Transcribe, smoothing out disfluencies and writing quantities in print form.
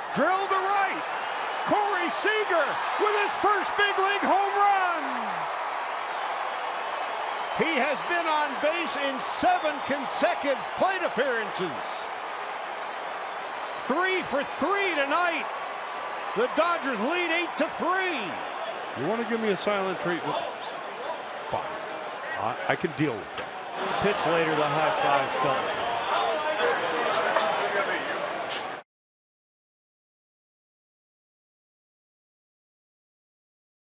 Drill to right. Corey Seager with his first big league home run. He has been on base in 7 consecutive plate appearances. 3 for 3 tonight. The Dodgers lead 8-3. You want to give me a silent treatment? Fine. I can deal with that. Pitch later, the high five's coming.